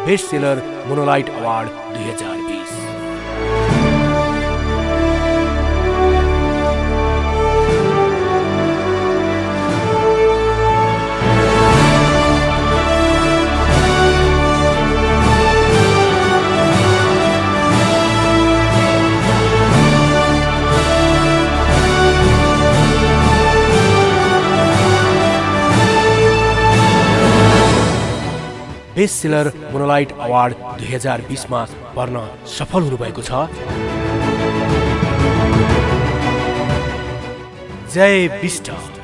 Best seller monolight award 2020। Best seller monolight award 2020 मा पर्न सफल हुनुभएको छ। जय विष्ट।